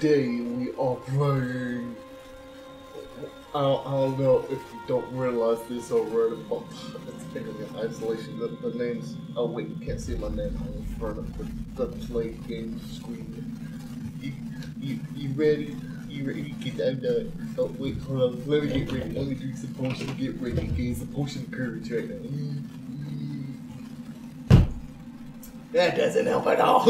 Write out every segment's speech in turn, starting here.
today we are playing. I don't know if you don't realize this already, but it's taking in isolation. The name's. Oh, wait, you can't see my name in front of the play game screen. You ready? You ready? Get that. Oh, wait, hold on. Let me get ready. Let me drink some potion to get ready. Get some potion of courage right now. That doesn't help at all.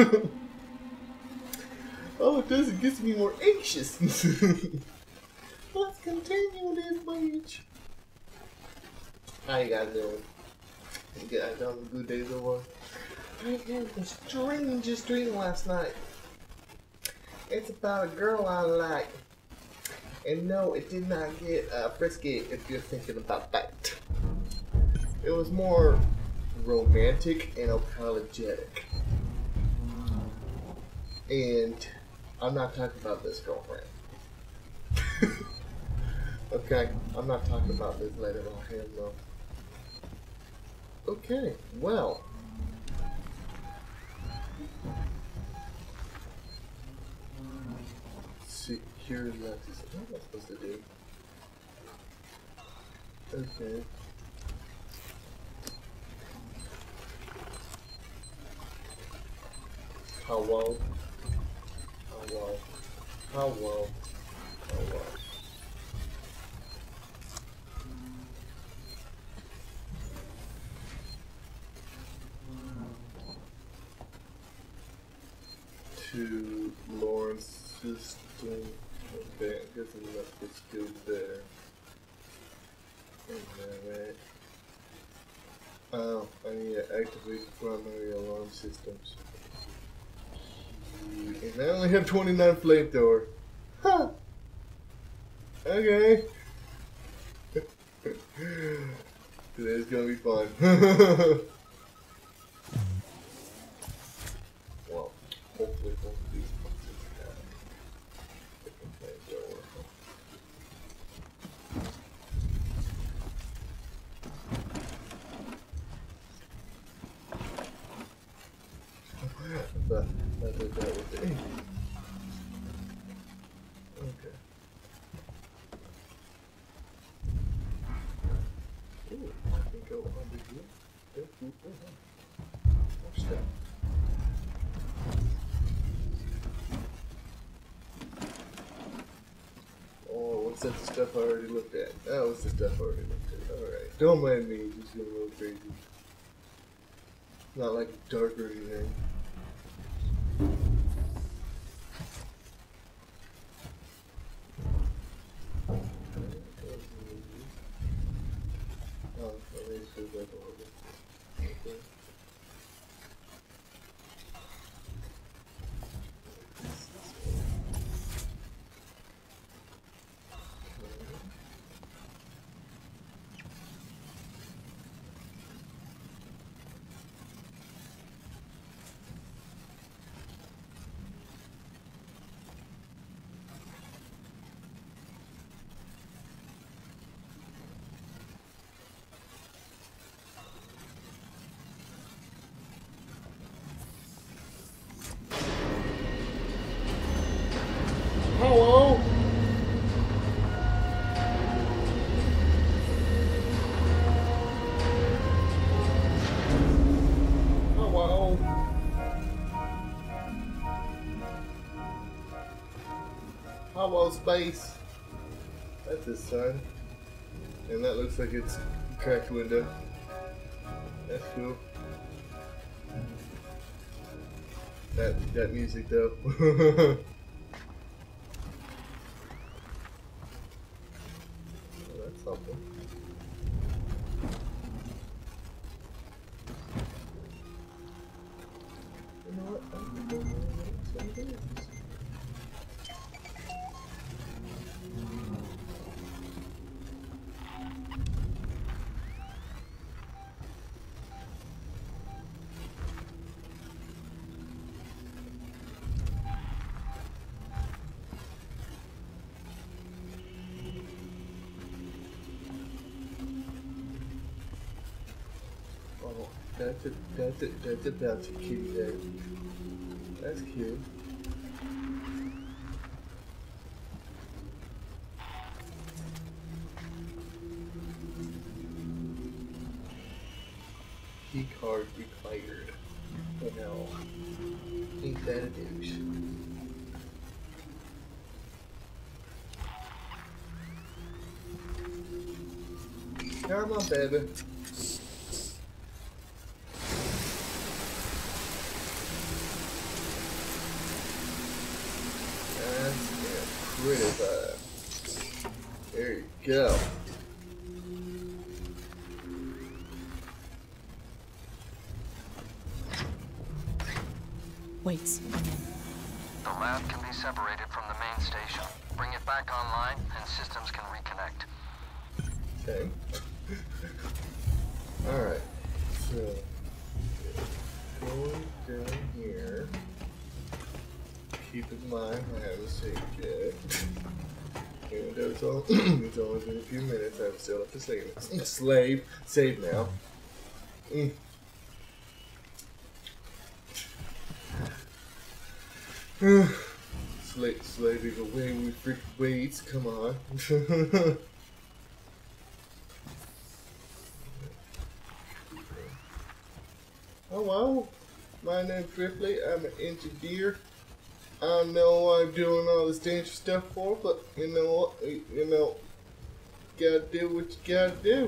Oh, it does. It gets me more anxious. Let's continue this, bitch. How you guys doing? You guys having a good day so far? I had the strangest dream last night. It's about a girl I like. And no, it did not get frisky if you're thinking about that. It was more romantic and apologetic. And I'm not talking about this girlfriend. Okay, I'm not talking about this lady on him though. Okay, well. Secure access. What am I supposed to do? Okay. Hello. Hello. Hello. Hello. To Lawrence system. Okay, I guess I'm not supposed to go there. Alright. Oh, I need to activate the primary alarm systems. And I only have 29 flamethrower. Huh. Okay. Today's gonna be fun. Well, hopefully both of these boxes have different flamethrower. But I did that with the ink. Okay. Ooh, I can go under here. Watch that. Oh, what's that stuff I already looked at? That was the stuff I already looked at. Alright. Don't mind me, just getting a little crazy. Not like dark or anything. Oh, at least there's like a little bit. Okay. Hello? Hello? Hello, space. That's his son. And that looks like it's a cracked window. That's cool. That music though. That's something. You know what? I'm gonna go and some games. Oh, that's a bouncy kitty there. That's cute. Key card required. Oh no. Ain't that a douche? Come on, baby. That's pretty bad. There you go. Wait. The lab can be separated from the main station. Bring it back online and systems can reconnect. Okay. Alright. So, going down here. Keep in mind I have a save jet. Even though it's only been a few minutes, I still have to save it. Slave. Save now. Slaving away with freaking weights, come on. Hello, my name's Ripley. I'm an engineer. I don't know what I'm doing all this dangerous stuff for, but you know what? Gotta do what you gotta do.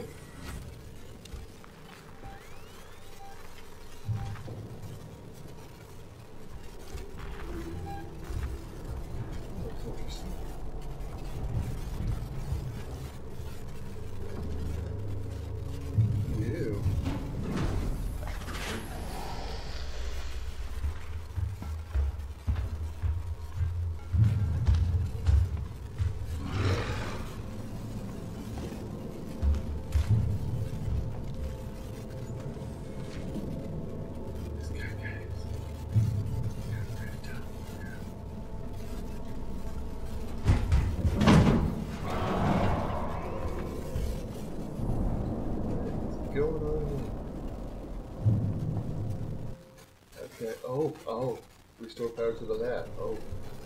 Going on? Okay. Oh. Restore power to the lab. Oh.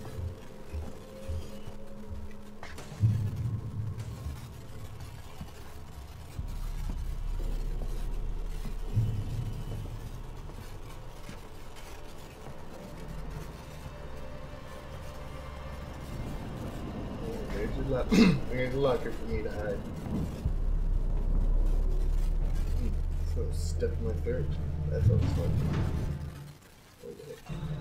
There's a locker for me to hide. So stuck in my throat. That's always fun. Okay.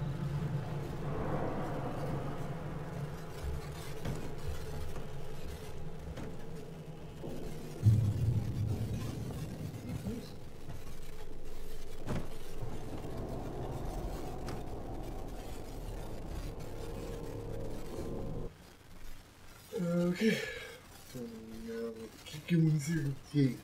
Okay. So now we'll keep going zero T.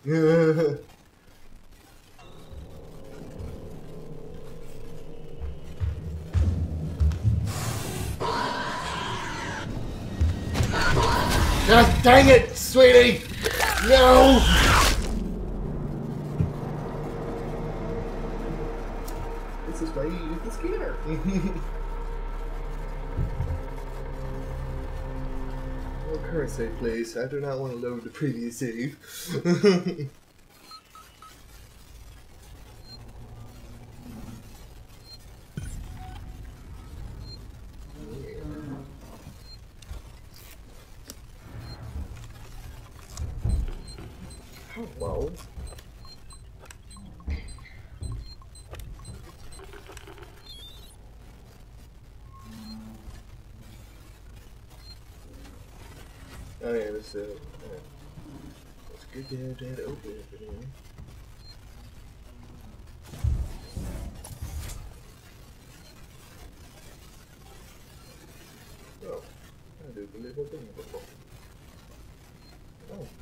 God dang it, sweetie! No! This is why you use the scanner. Oh, current save, please. I do not want to load the previous save. Hello. Oh yeah, let's get that open up in here. Oh, I do believe I've been here before. Oh.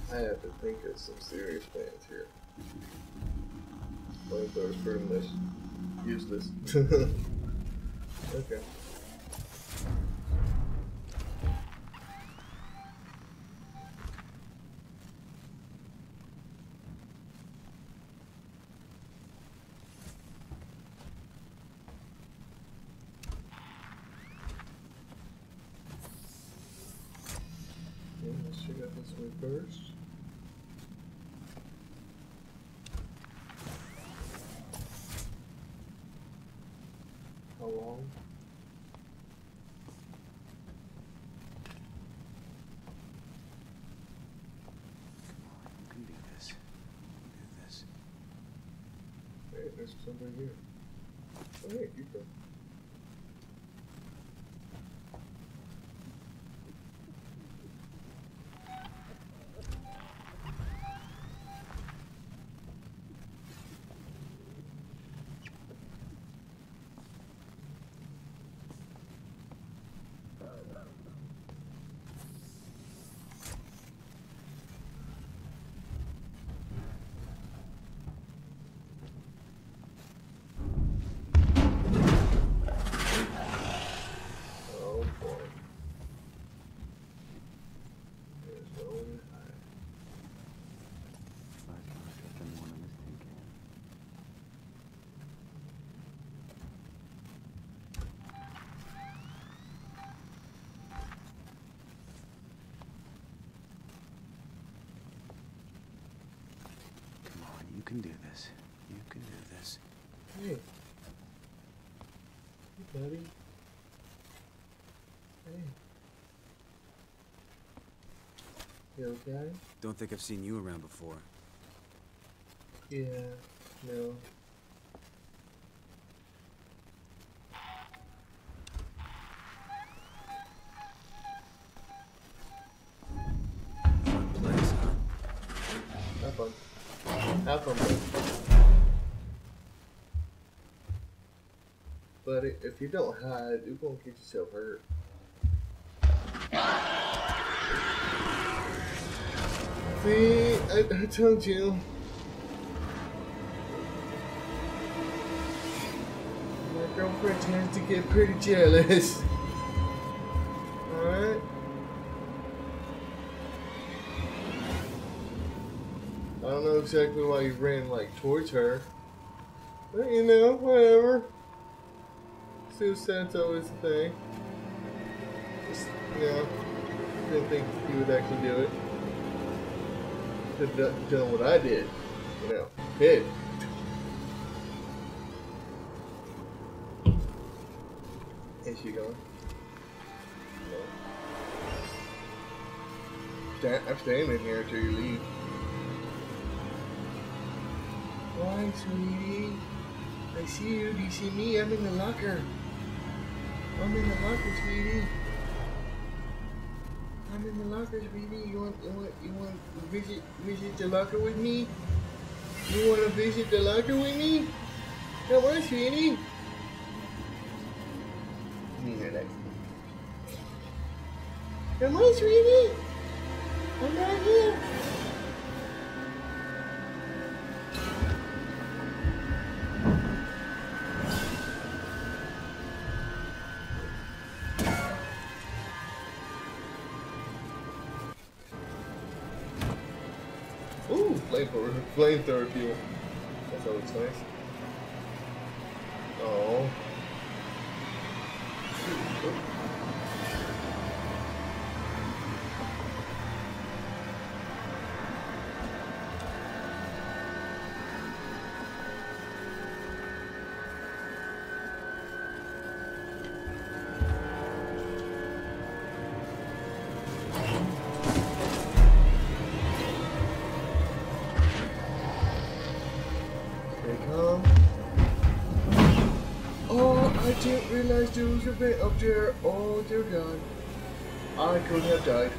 I have to think of some serious plans here. Flamethrower is pretty much useless. Okay. Let's check out this way first. How long? Come on, you can do this. You can do this. Hey, there's somebody here. Oh, hey, keep going. Oh boy. There's no one to hide. Flashlight up in one of this tin can. Come on, you can do this. You can do this. Hey. Hey, buddy. Hey. You okay? Don't think I've seen you around before. Yeah. No. Fun place, huh? Have fun. Have fun, buddy. But if you don't hide, you're gonna get yourself hurt. See, I told you. My girlfriend tends to get pretty jealous. Alright? I don't know exactly why you ran like towards her. But you know, whatever. Suicide's always a thing. Just, you know, didn't think you would actually do it. Could have done what I did. You know, hid. Is she going? No. I'm staying in here until you leave. Why, sweetie? I see you. Do you see me? I'm in the locker. I'm in the locker, sweetie. I'm in the locker, sweetie. You want to visit the locker with me? You want to visit the locker with me? Come on, sweetie. You hear that? Come on, sweetie. I'm right here. Ooh, flamethrower fuel. That's always nice. Oh. I didn't realize there was a vent up there. Oh dear God. I could have died.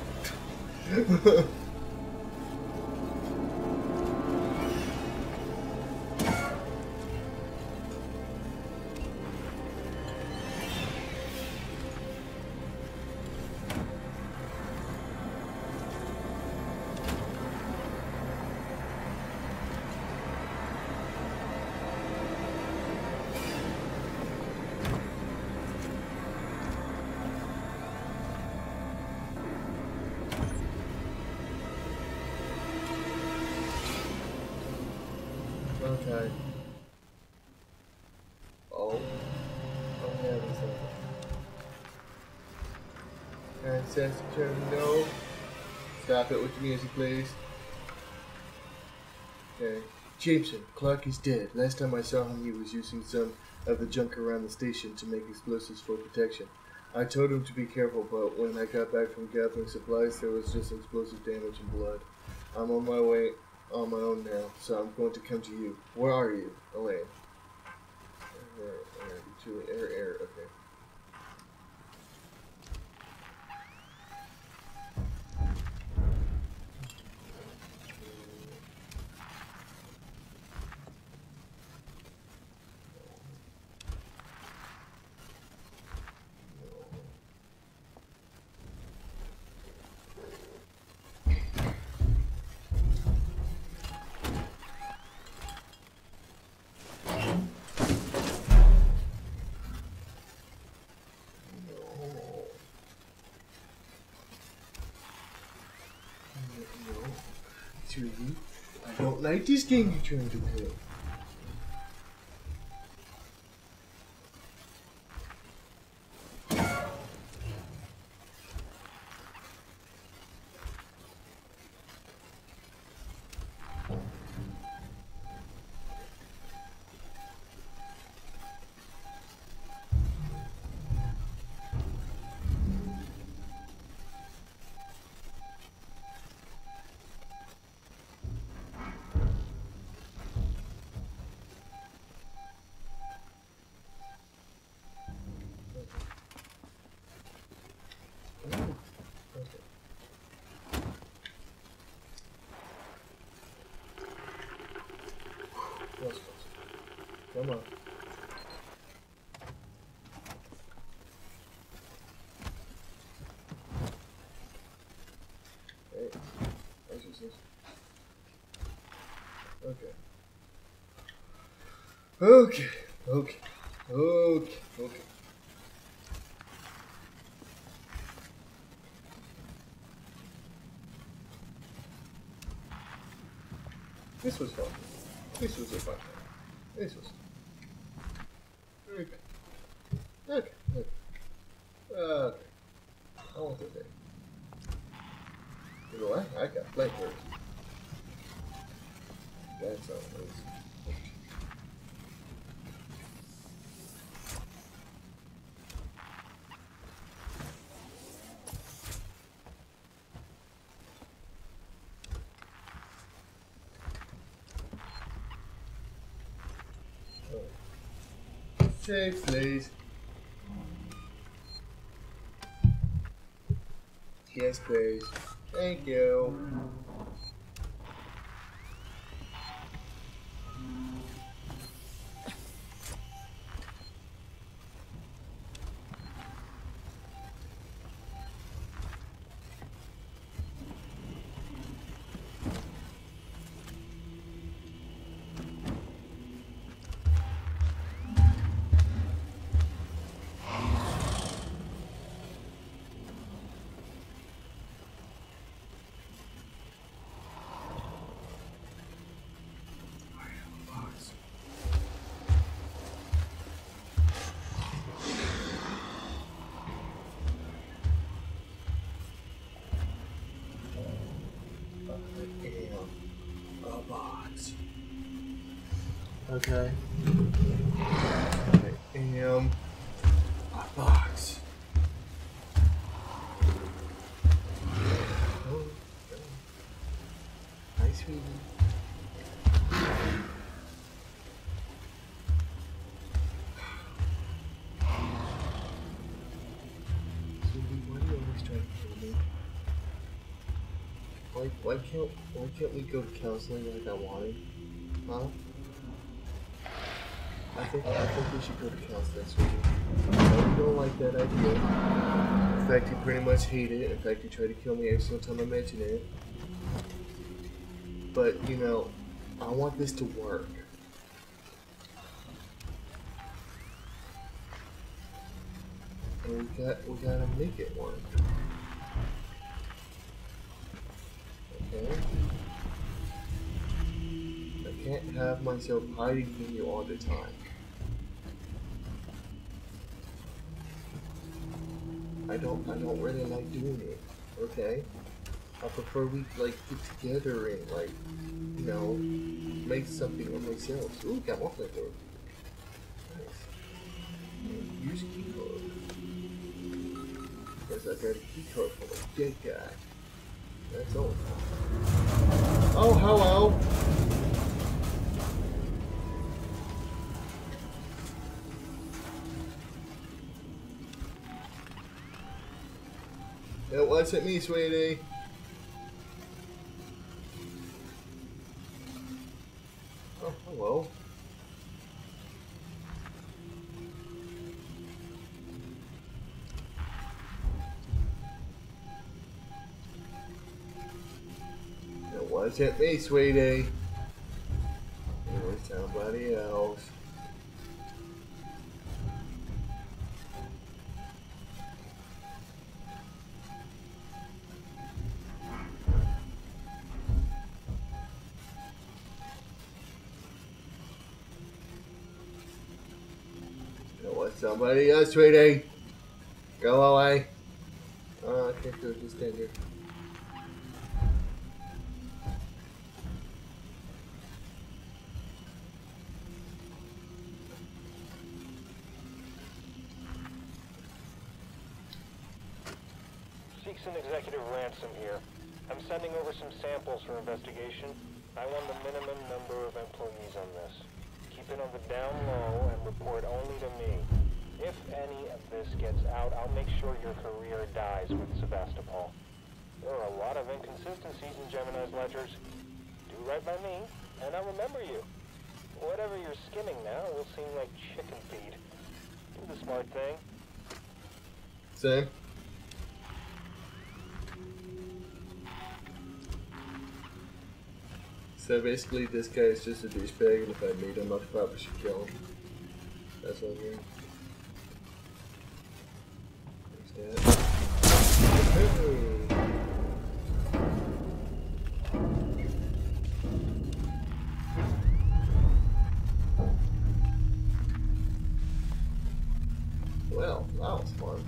Okay. Oh. I'm having something. Access terminal. Stop it with the music, please. Okay. Jameson, Clark is dead. Last time I saw him, he was using some of the junk around the station to make explosives for protection. I told him to be careful, but when I got back from gathering supplies, there was just explosive damage and blood. I'm on my way on my own now, so I'm going to come to you. Where are you, Elaine? Air, okay. I don't like this game you're trying to play. Come on. Hey, that's just this. Okay. Okay. This was fun. This was a fun time. This was. Okay. I want this thing. You know what? I got flankers. That's all it is. Save, please. Yes, please. Thank you. Okay. I am a box. Oh, hi, sweetie. Sweetie, why do you always try to kill me? Why can't we go to counseling like I wanted? Huh? I think we should go to counseling, sweetie. I don't like that idea. In fact, you pretty much hate it. In fact, you try to kill me every single time I mention it. But, you know, I want this to work. And we gotta make it work. Okay? I can't have myself hiding from you all the time. I don't really like doing it, okay? I prefer we like get together and like, you know, make something of myself. Ooh, got more flavor. Nice. Use key card. Because I got a key card from a dead guy. That's all. Oh, hello. It wasn't me, sweetie. Oh, hello. It wasn't me, sweetie. It was somebody else. It was somebody else, sweetie. Go away. Oh, I can't do it. Just stand here. Seekson Executive Ransom here. I'm sending over some samples for investigation. I want the minimum number of employees on this. Keep it on the down low and report only to me. If any of this gets out, I'll make sure your career dies with Sevastopol. There are a lot of inconsistencies in Gemini's ledgers. Do right by me, and I'll remember you. Whatever you're skimming now will seem like chicken feed. Do the smart thing. Same. So basically, this guy is just a douchebag, and if I meet him, I probably should kill him. That's what I'm hearing. There's that. Well, that was fun.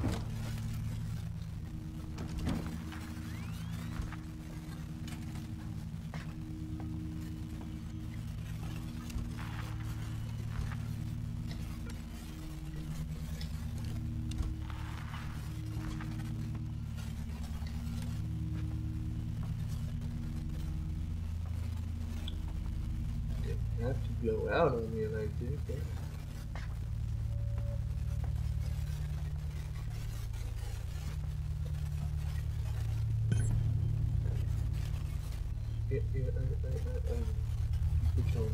You have to blow out on me like this. Yeah, keep it on.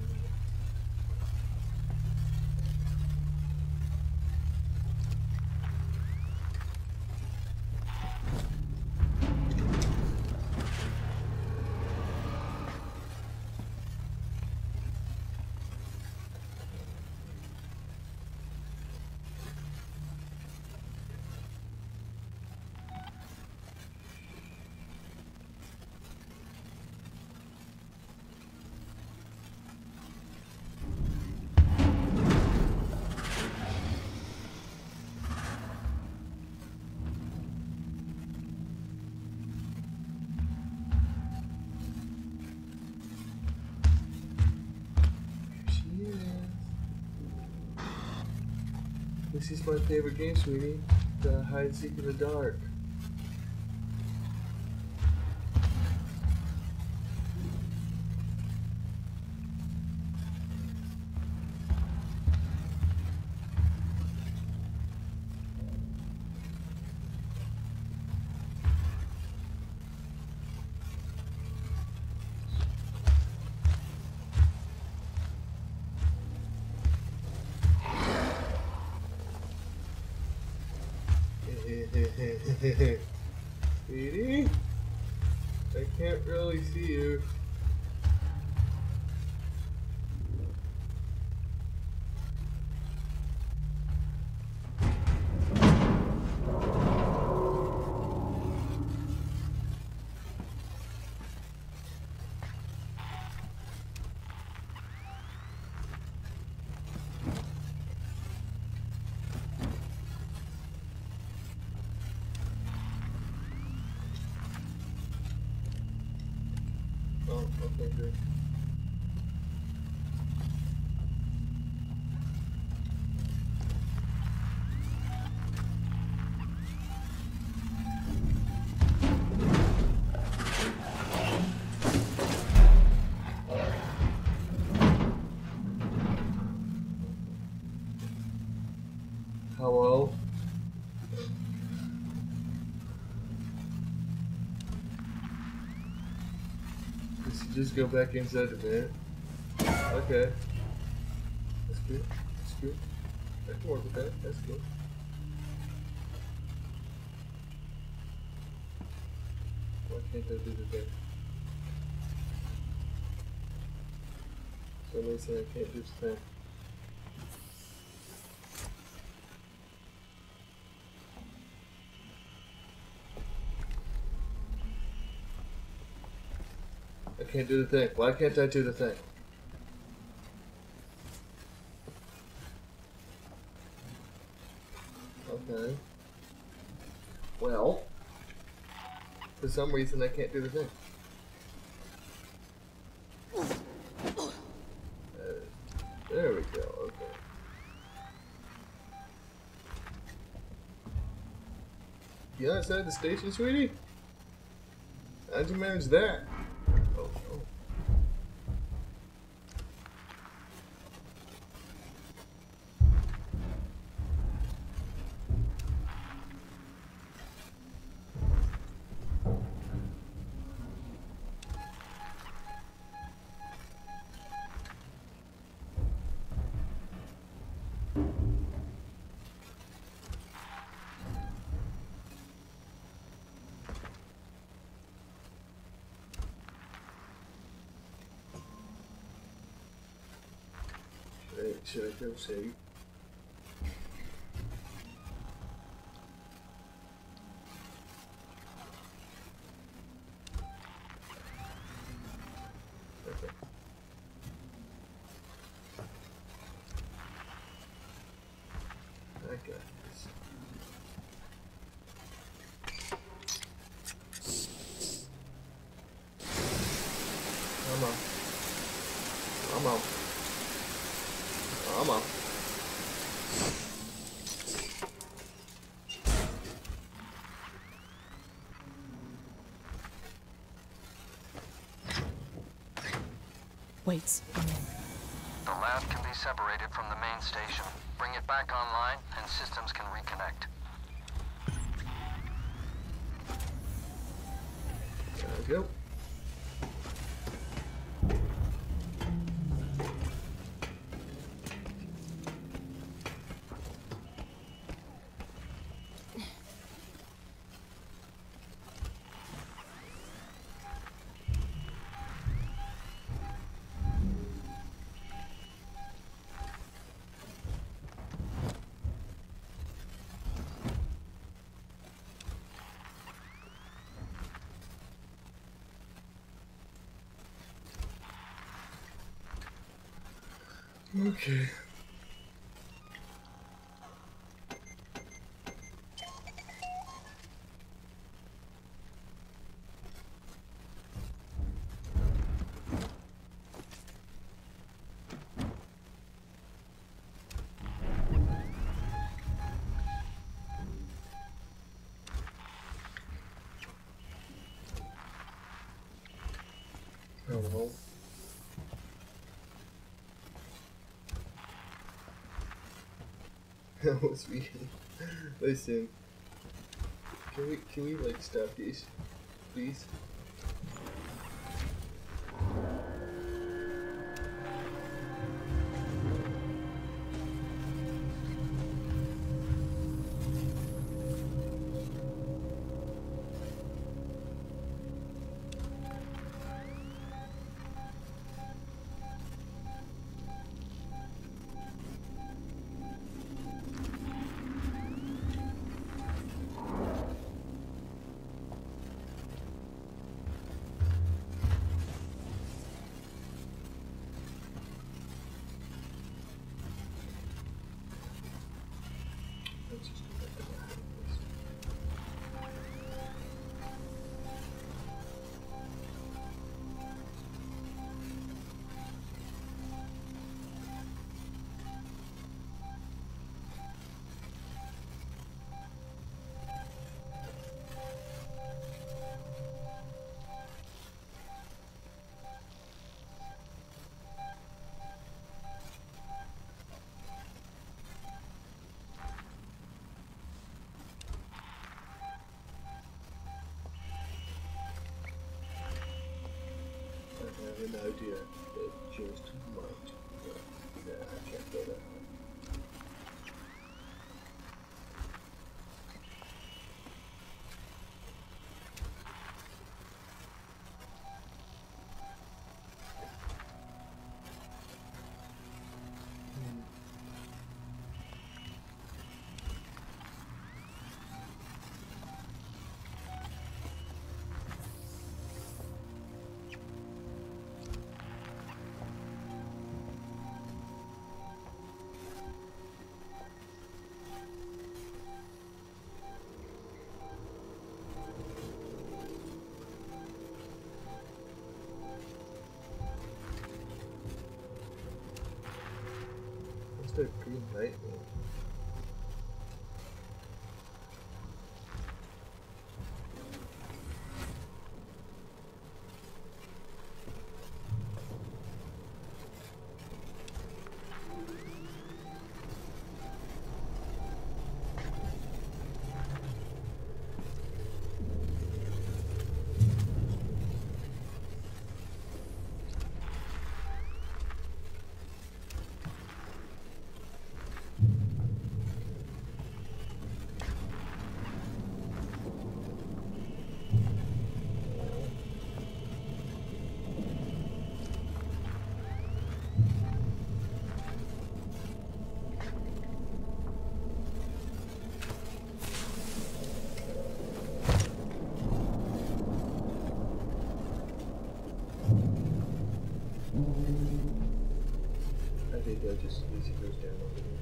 This is my favorite game, sweetie. The hide and seek in the dark. Sweetie, I can't really see you. okay, good. Hello? Does he just go back inside the vent? Okay. That's good. That's good. I can work with that. That's good. Why can't I do the thing? So they say I can't do the thing. I can't do the thing. Why can't I do the thing? Okay. Well, for some reason I can't do the thing. There we go. Okay. You outside the station, sweetie? How'd you manage that? Oh no. Should I go save? Okay. I got this. Come on. Come on. Come on. Wait. The lab can be separated from the main station. Bring it back online, and systems can reconnect. There we go. Okay. Hello. That was weird. Listen, can we like stop this, please? an idea that just might work. Nah, I can't go that high. The green light mean? I think that just easy goes down over there.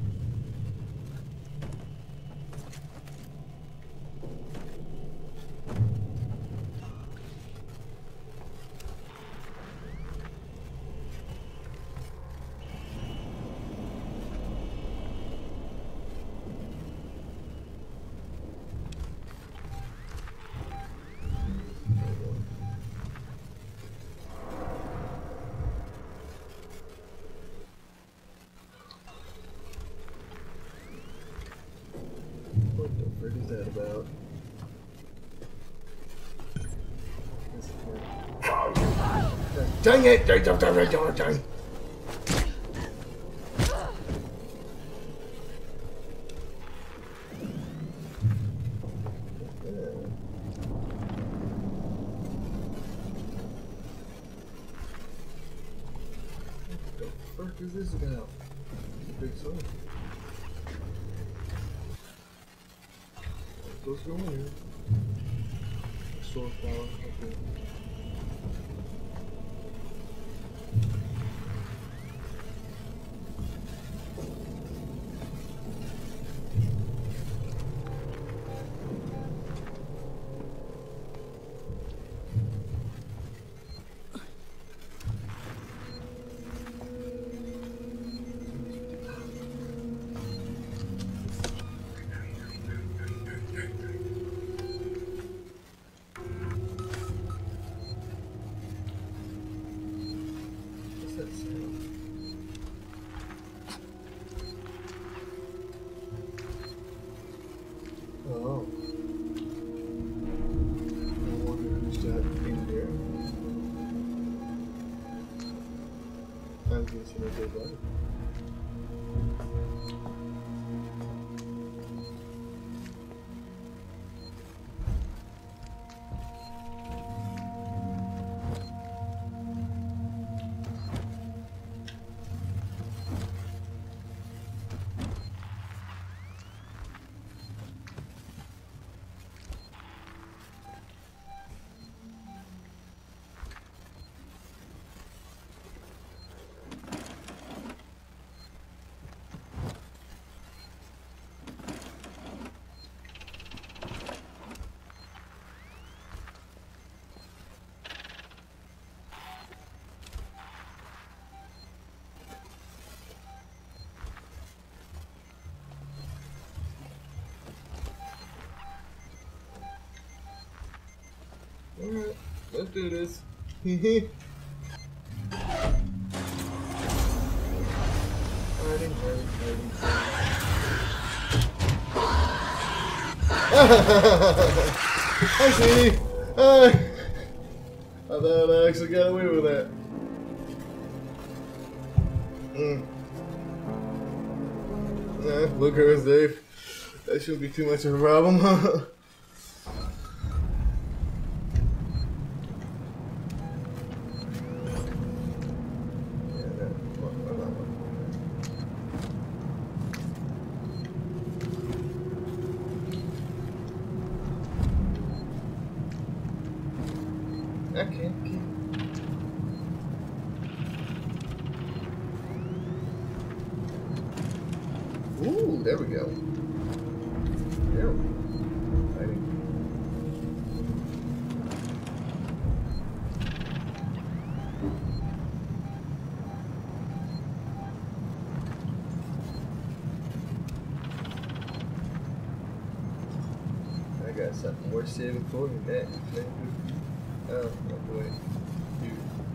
What the frick is that about? Dang it! Dang. What the frick is this about? Big sword. Let's go in here. Sword power. Okay. What's that sound? Oh. I wonder who's that in there. I'm guessing a dead body. Alright, let's do this. I see. I thought I actually got away with that. Nah, look, her safe. That shouldn't be too much of a problem. I can't keep. Ooh, there we go. There we go. Exciting. I got something worth saving for you next. Oh, no, wait. Dude.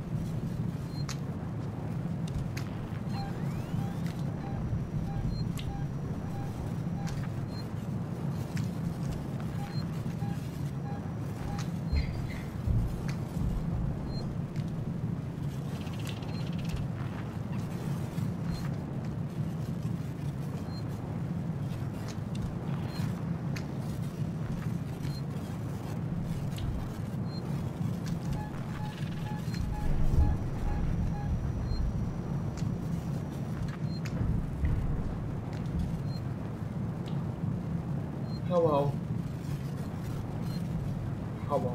Hello. Hello.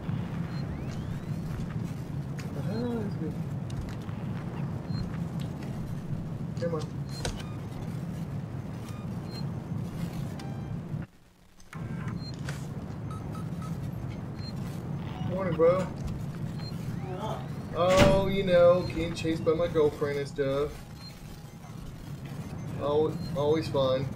What the hell is this? Come on. Morning, bro. Oh, you know, getting chased by my girlfriend and stuff. Oh, always fun.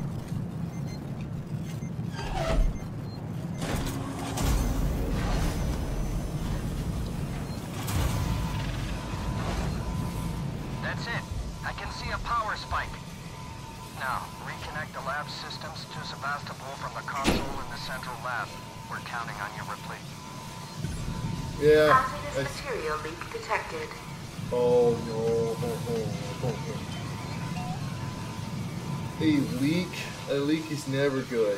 That's it. I can see a power spike. Now, reconnect the lab systems to Sebastopol from the console in the central lab. We're counting on you, Ripley. Yeah. Hazardous material leak detected. Oh no. A leak? A leak is never good.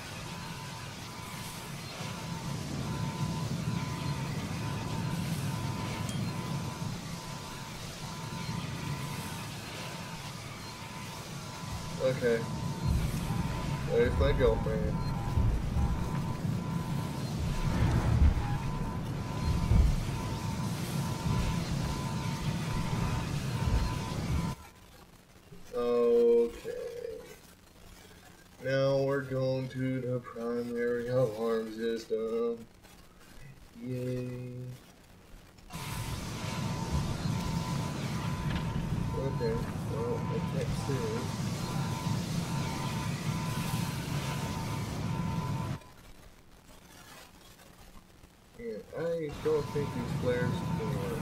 Okay. There's my girlfriend. Okay. Now we're going to the primary alarm system. Yay. Okay. Well, I can't see. Yeah, I don't think these flares can work.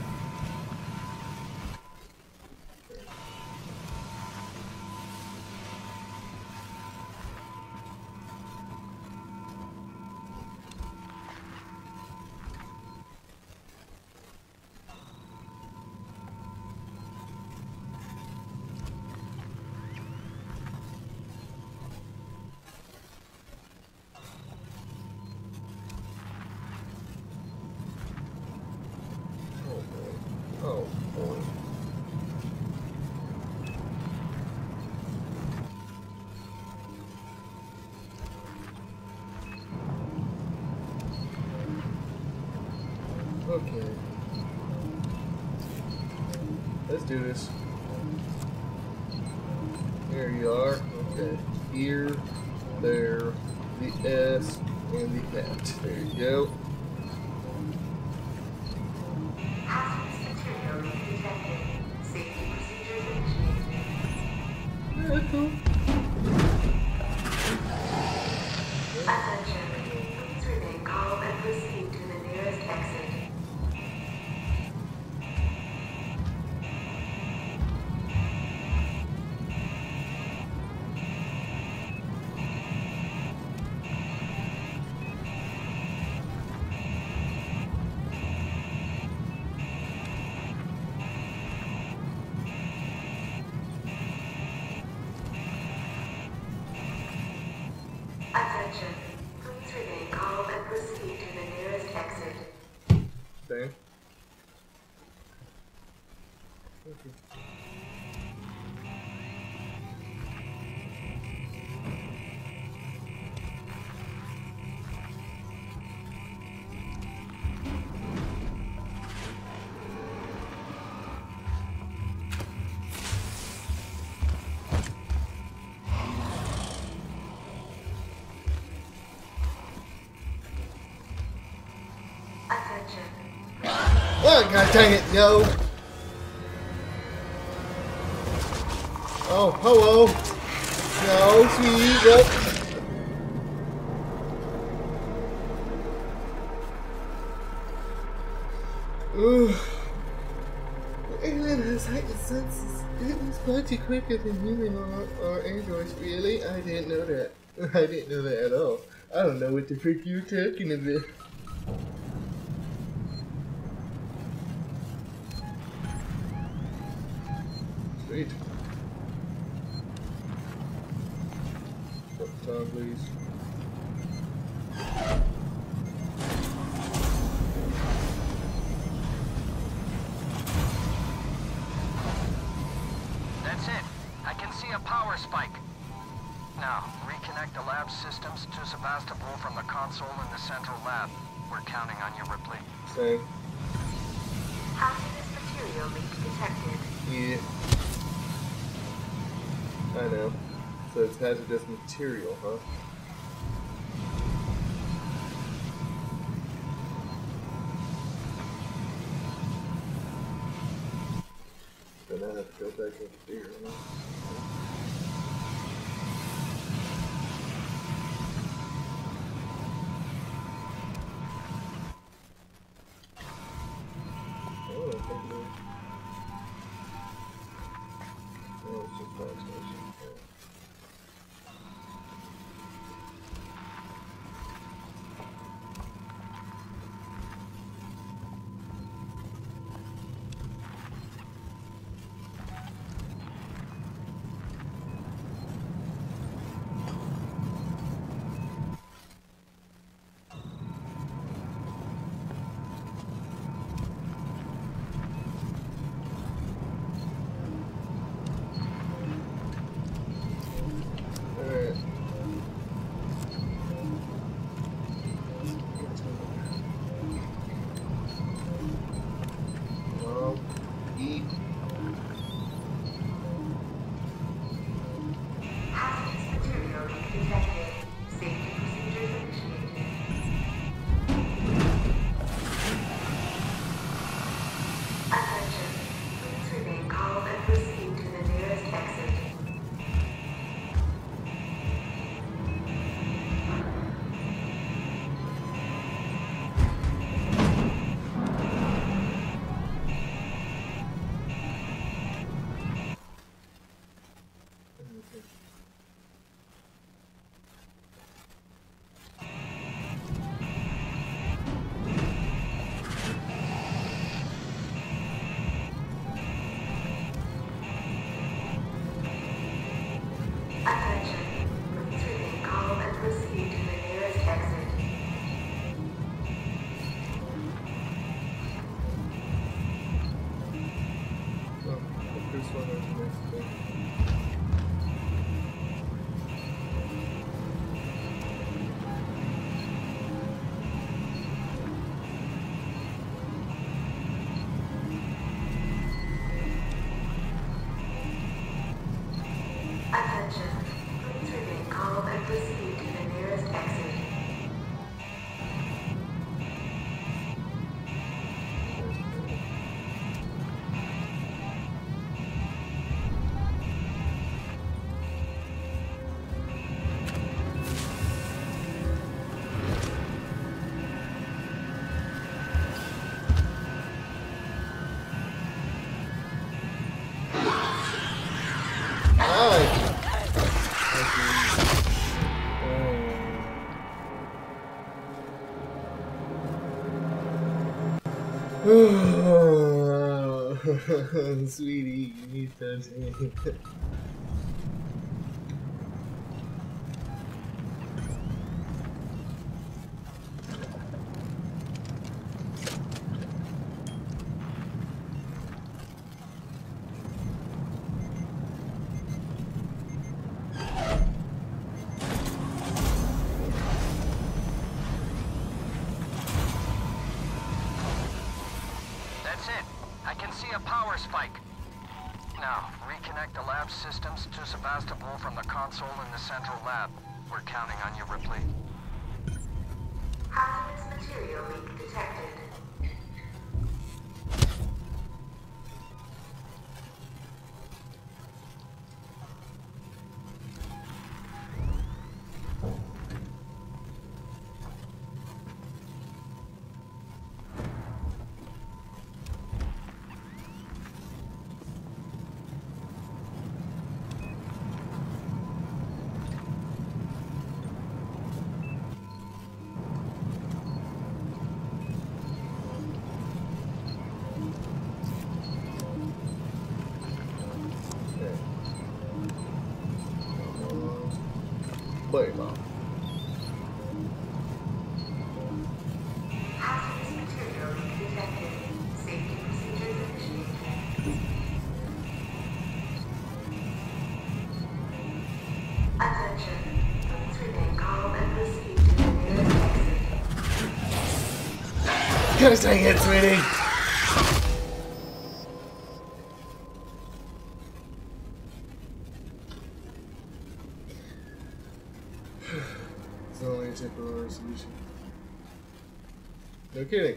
Oh boy. Okay. Let's do this. Here you are. Okay. Here, there, the S, and the cat. There you go. Hazardous material leak detected. Safety procedures initiated. Yeah, cool. Attention. Please remain calm and proceed to the nearest exit. thing. Attention. Oh, god dang it, no! Oh, hello! No, sweetie, nope. Ugh. The alien has heightened senses. It is plenty quicker than human or androids. Really? I didn't know that. I didn't know that at all. I don't know what the frick you're talking about. Sweet. Time, please. That's it. I can see a power spike. Now, reconnect the lab systems to Sebastopol from the console in the central lab. We're counting on you, Ripley. Same. Hazardous material leak detected. Yeah. I know. So it's hazardous material, huh? Then I have to go back over here, huh? Oh, I think that... Oh, it's just fire station. Yeah. Alright. Eat. Hazardous material leak detected. Safety procedures initiated. Attention. Please remain calm and proceed to the nearest exit. Attention. Please remain calm and proceed to the nearest exit. Oh, the first one is the next thing. Attention. Please remain calm and proceed to the nearest exit. Sweetie, you need touching. That's it. I can see a power spike. Now, reconnect the lab systems to Sebastopol from the console in the central lab. We're counting on you, Ripley. Hazardous material leak detected. Wait, Mom. Hazardous material leak detected. Safety procedures initiated. Attention. Please remain calm and proceed to the nearest exit. Gosh dang it, sweetie! It's only a temporary solution. No kidding.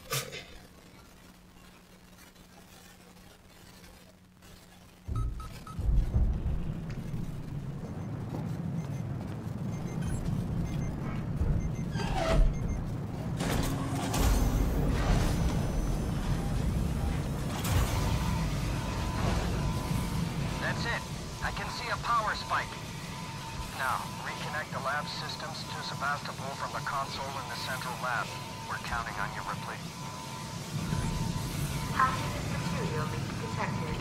That's it. I can see a power spike. Now, reconnect the lab systems to Sebastopol from the console in the central lab. We're counting on you, Ripley. Hazardous material leak detected.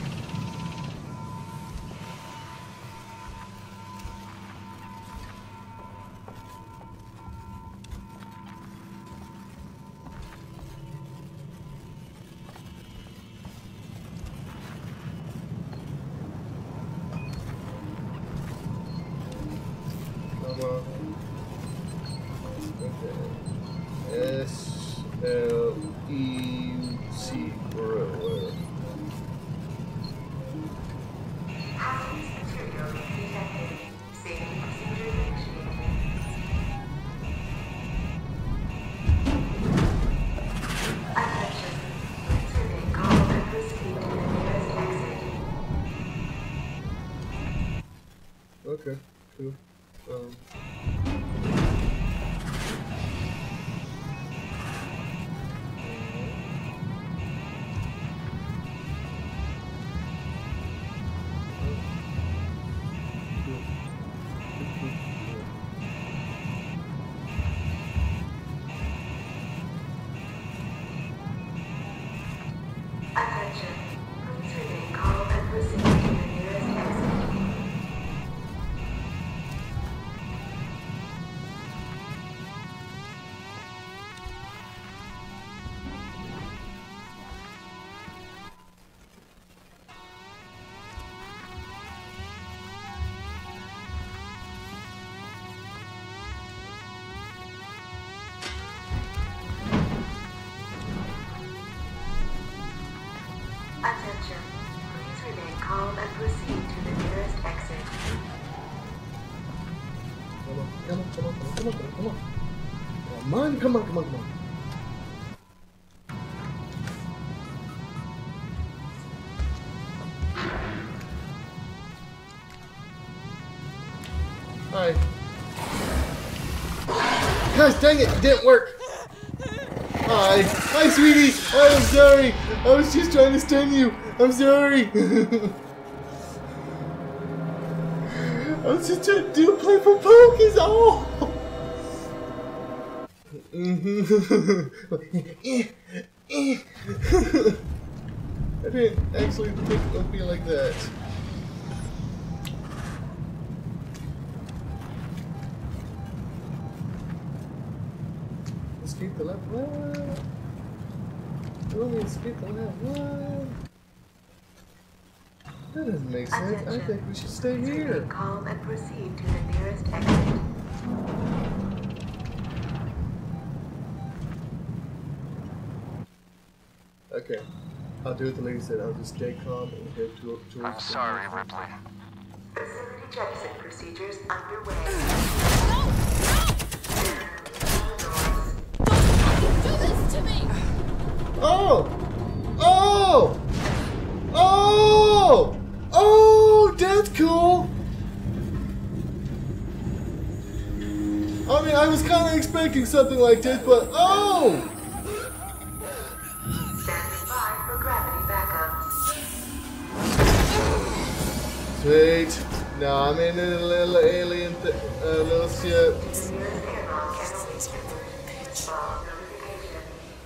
Come on. Okay. SLEC or whatever. Hazardous material leak detected. Safety procedures initiated. Attention. Please remain calm and proceed to the nearest exit. Okay, cool. Attention. Please remain calm and proceed to the nearest exit. Attention. Please remain calm and proceed to the nearest exit. Come on, come on, come on, come on, come on, come on. Come on, come on, come on, come on. Hi. Gosh dang it, it didn't work. Hi. Hi, sweetie. I'm sorry. I was just trying to stun you. I'm sorry. I was just trying to do a playful poke is all. I didn't actually think it would be like that. Escape the lab? What? You only escape the lab? What? That doesn't make sense. I think we should stay Please here. remain calm and proceed to the nearest exit. Okay. I'll do it the lady said. I'll just stay calm and head towards I'm the sorry, Ripley. Facility jettison procedures underway. Do this to me! Oh! Oh! Oh! Oh! That's cool! I mean, I was kind of expecting something like this, but oh! Standing by for gravity backup. Sweet. No, I'm in a little alien little ship. Nearest airlock and await emergency response notification.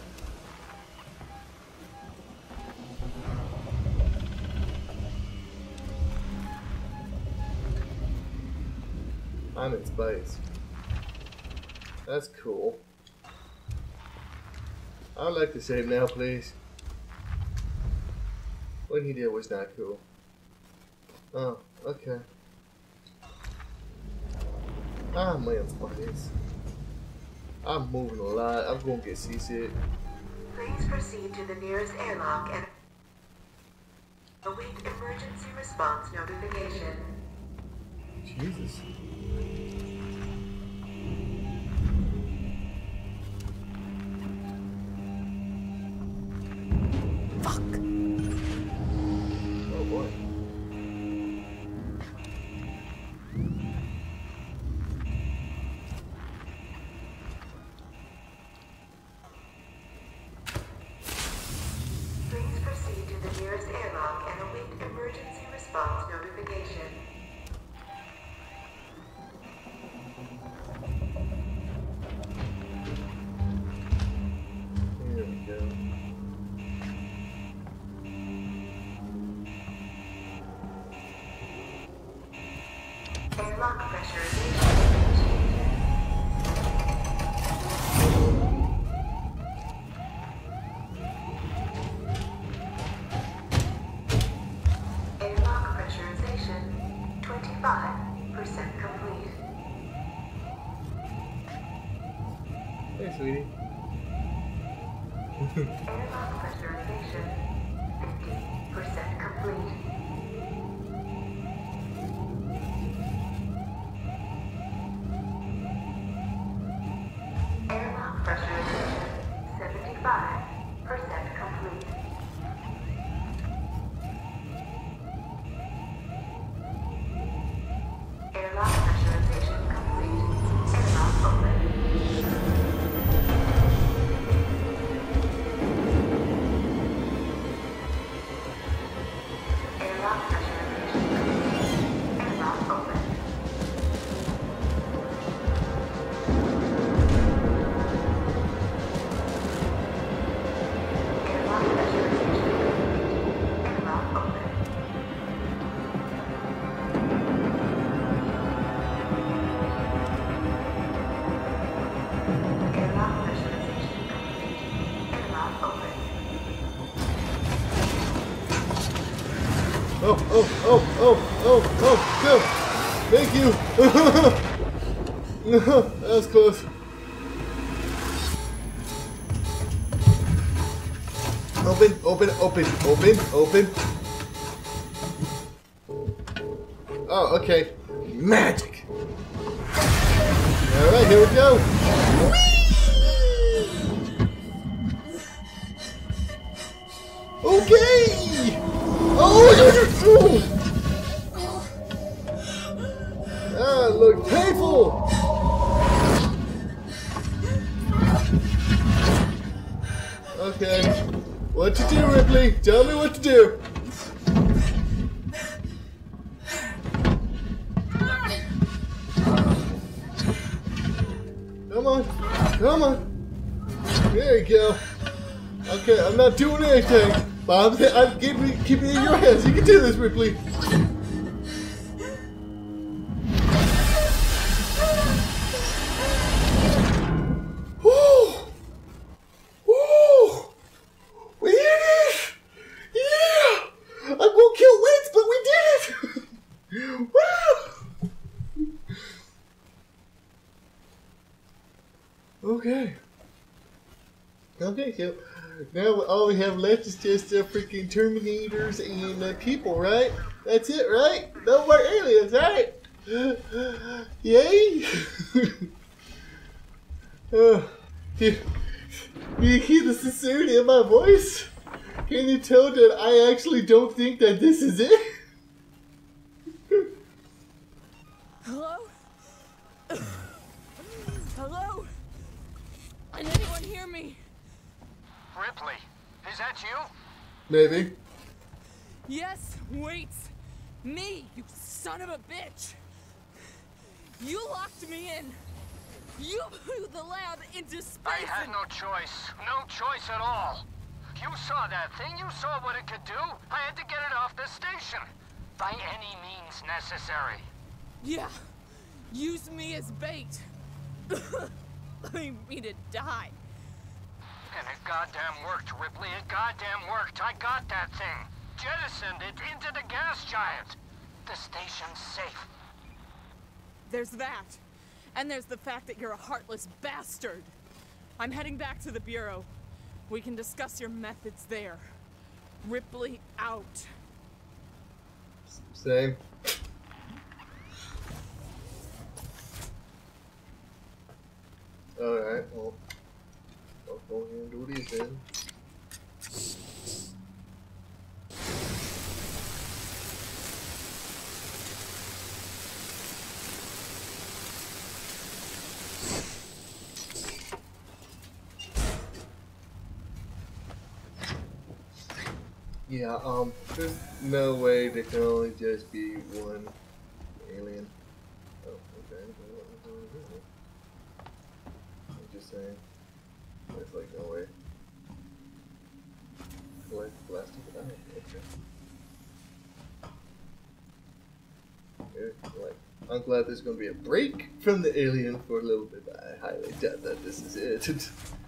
I'm in space. That's cool. I'd like to save now, please. What he did was not cool. Oh, okay. I'm in space. I'm moving a lot. I'm gonna get seasick. Please proceed to the nearest airlock and await emergency response notification. Jesus. Fuck. Oh boy. Please proceed to the nearest airlock and await emergency response notification. Here we go. Airlock pressurization. Airlock pressurization 25% complete. Hey, sweetie. Airlock pressurization 50% complete. Airlock pressurization 75% complete. Airlock pressurization complete. Airlock open. Airlock pressurization complete. Airlock open. Airlock pressurization complete. Airlock open. Airlock pressurization complete. Airlock open. Oh, go! Thank you! That was close. Open. Oh, okay. Magic! Alright, here we go! Okay! Oh, that looked painful! Okay. What to do, Ripley? Tell me what to do. Come on. There you go. Okay, I'm not doing anything, but I'm keeping it in your hands. You can do this, Ripley. Woo! Woo! We did it! Yeah! I'm gonna kill Wits, but we did it! Woo! Okay. Okay, so Now all we have left is just freaking Terminators and people, right? That's it, right? No more aliens, right? Yay! Do you hear the sincerity in my voice? Can you tell that I actually don't think that this is it? Hello? Hello? Can anyone hear me? Ripley, is that you? Maybe. Yes, wait. Me, you son of a bitch. You locked me in. You blew the lab into space. I had no choice. No choice at all. You saw that thing. You saw what it could do. I had to get it off the station. By any means necessary. Yeah. Use me as bait. Leave me to die. And it goddamn worked, Ripley. It goddamn worked. I got that thing. Jettisoned it into the gas giant. The station's safe. There's that. And there's the fact that you're a heartless bastard. I'm heading back to the Bureau. We can discuss your methods there. Ripley out. Same. Alright, well, I'll go ahead and do these then. Yeah, there's no way there can only just be one alien. Oh, okay. I'm just saying. There's like no way. Like plastic? Oh, okay. Like, I'm glad there's gonna be a break from the alien for a little bit, but I highly doubt that this is it.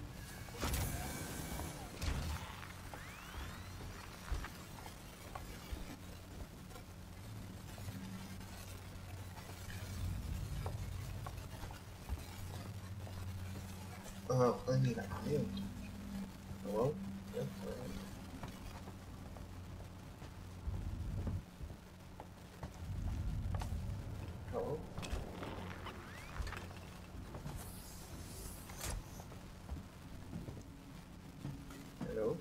I need a hand. Hello? Yep, alright. Hello? Hello?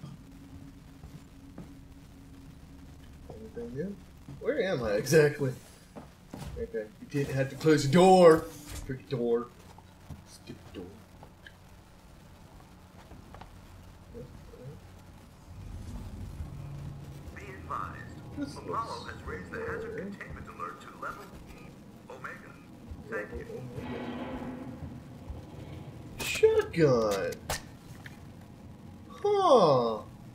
Anything new? Where am I exactly? Okay, you didn't have to close the door. Freaking door. Stupid door. Be advised, Apollo has raised the hazard containment alert to level E Omega. Thank you. Shotgun. Huh.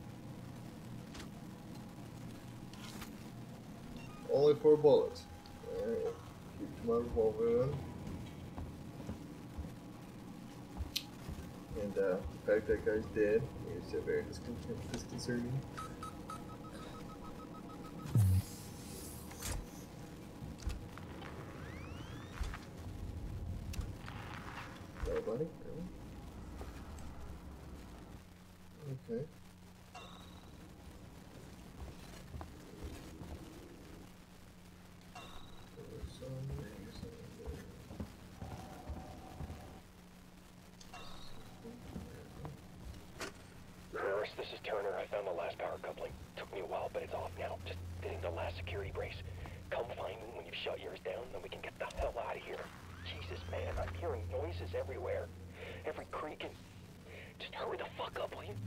Only 4 bullets. Alright. Keep my revolver in. And the fact that guy's dead is very disconcerting. Hello, buddy. Okay. Norris, this is Turner. I found the last power coupling. Took me a while, but it's off now. Just fitting the last security brace. Come find me when you've shut yours down, then we can get the hell out of here. Jesus, man, I'm hearing noises everywhere. Every creak and... Just hurry the fuck up, will you?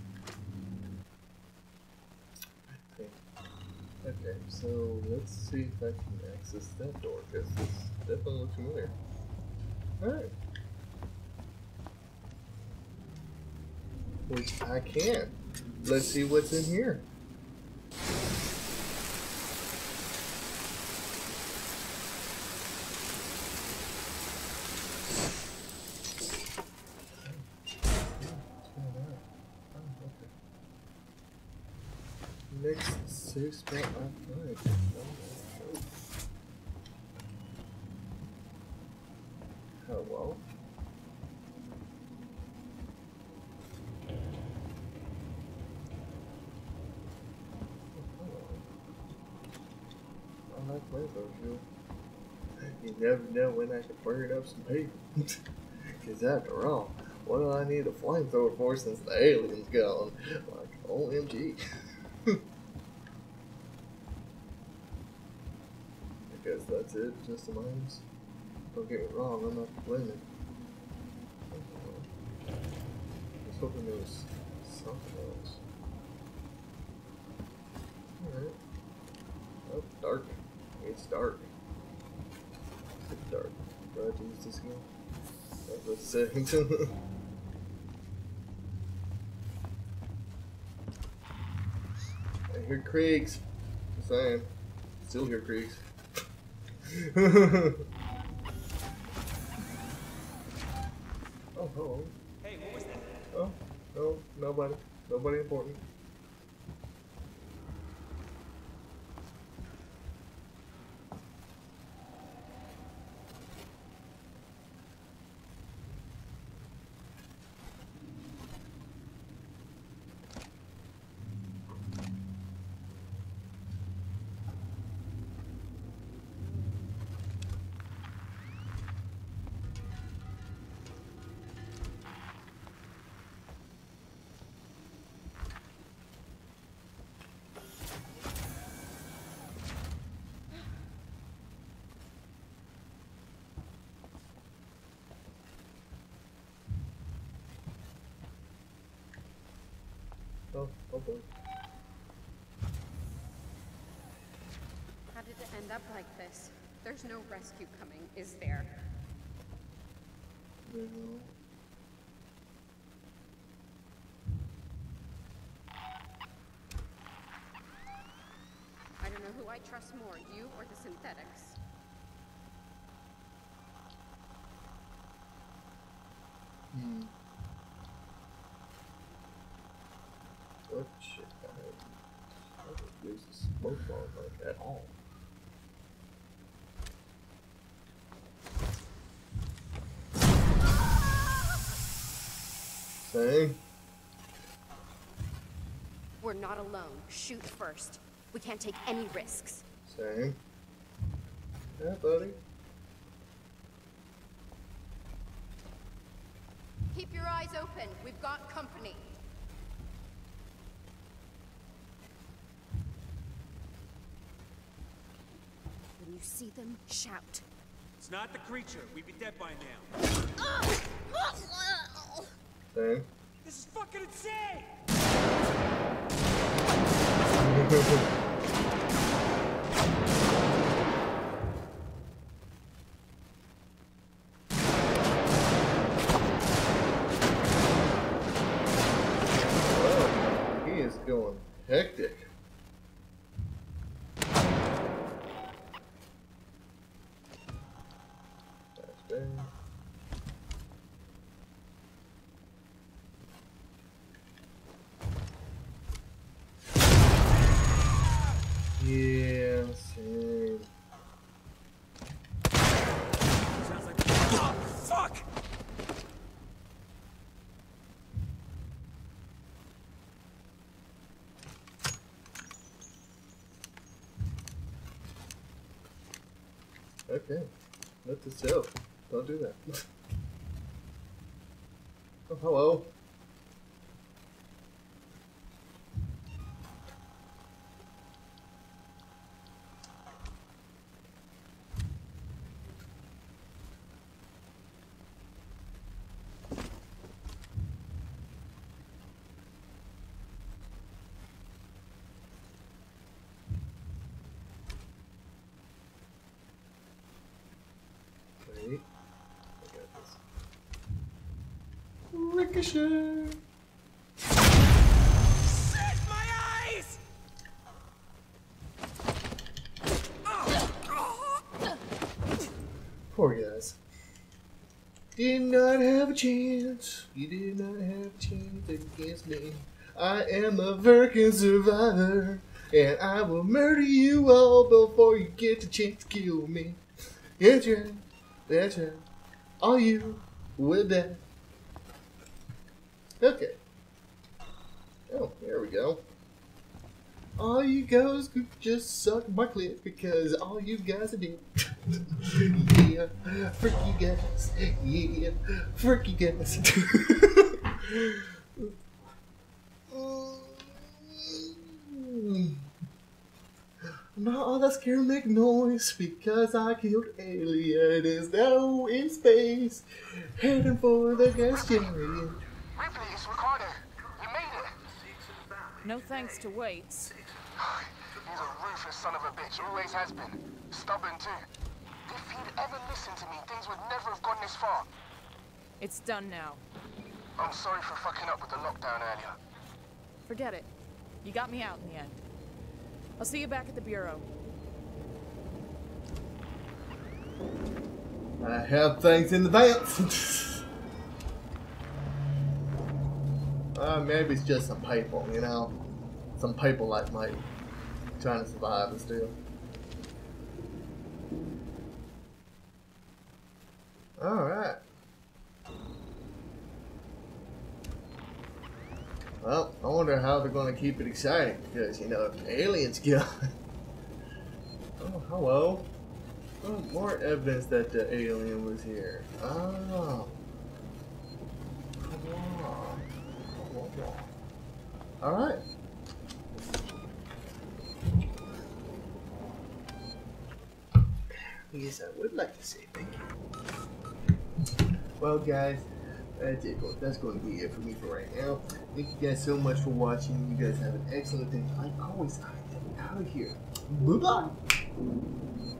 Okay, so let's see if I can access that door, because this definitely looks familiar. Alright. Which I can. Let's see what's in here. Next safe spot I find. Hello? like flamethrower fuel. You never know when I can burn up some paper. Because after all, what do I need a flamethrower for since the alien's gone? Like, OMG. I guess that's it, just the mines. Don't get me wrong, I'm not complaining. I was hoping there was something else. Alright. Oh, dark. It's dark. It's dark. Do I have to use this again? That was second. I hear creaks. Just saying. Still hear creaks. Oh, hello. Hey, what was that? Oh, no, nobody. Nobody important. Oh boy. How did it end up like this? There's no rescue coming, is there? No. I don't know who I trust more, you or the synthetics. Oh shit, I don't use the smoke bomb like at all. Same. We're not alone. Shoot first. We can't take any risks. Same. Yeah, buddy. Keep your eyes open. We've got company. When you see them, shout. It's not the creature. We'd be dead by now. Same. This is fucking insane! Wow, he is going hectic. That's bad. Yeah, same. Sounds like. Oh, fuck! Okay. Let this go. Don't do that. Oh, hello. Wait. I got this. Ricochet! Shit, my eyes! Poor guys. Did not have a chance. You did not have a chance against me. I am a Virgin survivor, and I will murder you all before you get the chance to kill me. That's right. That's right. All you will die. Okay. Oh, there we go. all you guys could just suck my clit because all you guys did. Yeah, frick you guys. Yeah, frick you guys. Not all that scared make noise because I killed Alien is now in space, heading for the gas chariot. Ripley, it's Ricardo. You made it. No thanks to Waits. He's a ruthless son of a bitch. Always has been. Stubborn too. If he'd ever listened to me, things would never have gone this far. It's done now. I'm sorry for fucking up with the lockdown earlier. Forget it. You got me out in the end. I'll see you back at the Bureau. I have things in advance. Maybe it's just some people, you know? Some people like Mike trying to survive and still. Alright. Well, I wonder how they're going to keep it exciting because, you know, if the aliens get Oh, hello. Oh, more evidence that the alien was here. Oh. Come on. Alright. Yes, I would like to say thank you. Well, guys, that's it. That's going to be it for me for right now. Thank you guys so much for watching. You guys have an excellent day. Like always, I am out of here. Bye-bye.